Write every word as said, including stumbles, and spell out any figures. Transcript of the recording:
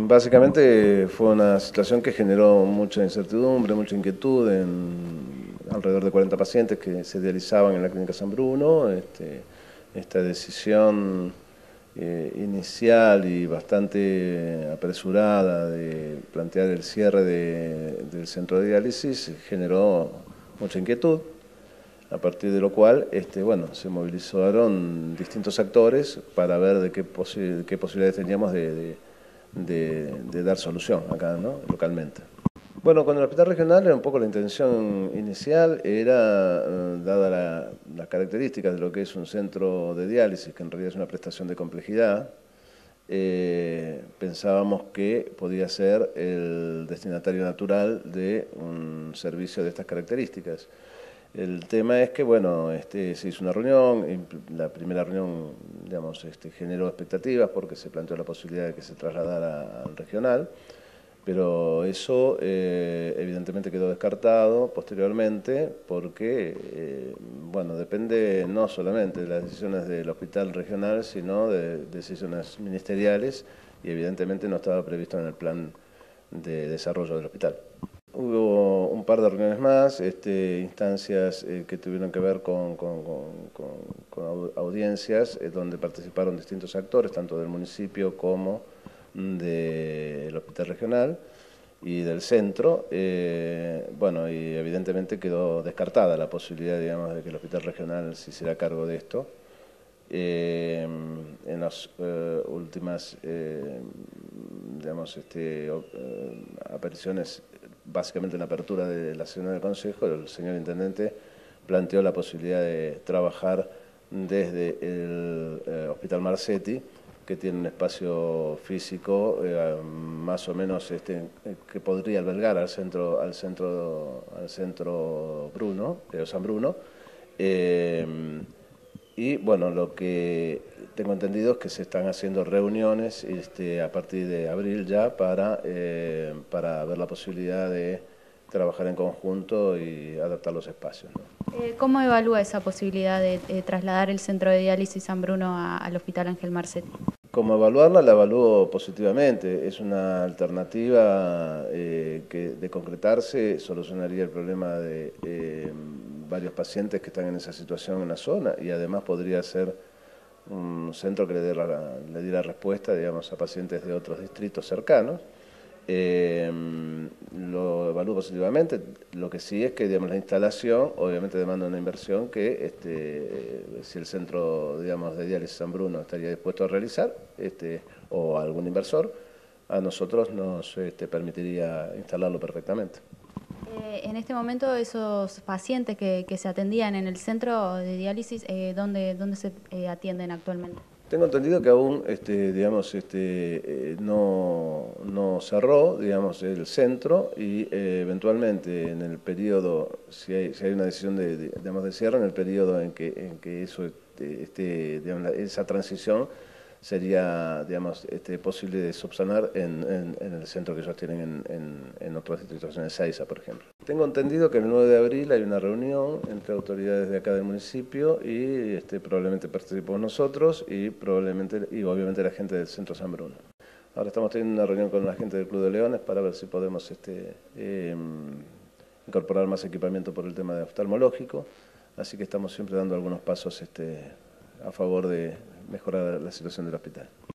básicamente fue una situación que generó mucha incertidumbre, mucha inquietud en alrededor de cuarenta pacientes que se dializaban en la Clínica San Bruno. Este, esta decisión eh, inicial y bastante apresurada de plantear el cierre de, del centro de diálisis generó mucha inquietud, a partir de lo cual este, bueno, se movilizaron distintos actores para ver de qué, posi qué posibilidades teníamos de, de, de, de dar solución acá, ¿no?, localmente. Bueno, con el hospital regional era un poco la intención inicial, era, eh, dada la, las características de lo que es un centro de diálisis, que en realidad es una prestación de complejidad, eh, pensábamos que podía ser el destinatario natural de un servicio de estas características. El tema es que, bueno, este, se hizo una reunión, la primera reunión, digamos, este, generó expectativas porque se planteó la posibilidad de que se trasladara al regional, pero eso eh, evidentemente quedó descartado posteriormente porque, eh, bueno, depende no solamente de las decisiones del hospital regional, sino de decisiones ministeriales, y evidentemente no estaba previsto en el plan de desarrollo del hospital. Hubo un par de reuniones más, este, instancias eh, que tuvieron que ver con, con, con, con, con audiencias eh, donde participaron distintos actores, tanto del municipio como del hospital regional y del centro. Eh, bueno, y evidentemente quedó descartada la posibilidad, digamos, de que el hospital regional se hiciera cargo de esto. Eh, en las eh, últimas eh, digamos, este, eh, apariciones, básicamente en la apertura de la sesión del Consejo, el señor Intendente planteó la posibilidad de trabajar desde el eh, Hospital Marsetti, que tiene un espacio físico eh, más o menos este, que podría albergar al centro, al centro, al centro Bruno, eh, San Bruno. Eh, Y bueno, lo que tengo entendido es que se están haciendo reuniones este, a partir de abril ya para, eh, para ver la posibilidad de trabajar en conjunto y adaptar los espacios, ¿no? Eh, ¿Cómo evalúa esa posibilidad de eh, trasladar el centro de diálisis San Bruno a, al Hospital Ángel Marsetti? Como evaluarla, la evalúo positivamente. Es una alternativa eh, que de concretarse solucionaría el problema de eh, varios pacientes que están en esa situación en la zona, y además podría ser un centro que le diera, le diera respuesta, digamos, a pacientes de otros distritos cercanos. Eh, lo evalúo positivamente. Lo que sí es que, digamos, la instalación obviamente demanda una inversión que este, si el centro, digamos, de diálisis San Bruno estaría dispuesto a realizar, este, o algún inversor, a nosotros nos este, permitiría instalarlo perfectamente. Eh, en este momento, esos pacientes que, que se atendían en el centro de diálisis, eh, ¿dónde, dónde se eh, atienden actualmente? Tengo entendido que aún, este, digamos, este, eh, no, no cerró, digamos, el centro, y eh, eventualmente en el periodo, si hay, si hay una decisión de, de, digamos, de cierre, en el periodo en que, en que eso este, este, digamos, esa transición sería, digamos, este, posible de subsanar en, en, en el centro que ellos tienen en, en, en otros distritos, en Ezeiza, por ejemplo. Tengo entendido que el nueve de abril hay una reunión entre autoridades de acá del municipio y este, probablemente participamos nosotros y probablemente y obviamente la gente del Centro San Bruno. Ahora estamos teniendo una reunión con la gente del Club de Leones para ver si podemos este, eh, incorporar más equipamiento por el tema de oftalmológico, así que estamos siempre dando algunos pasos este, a favor de mejorar la situación del hospital.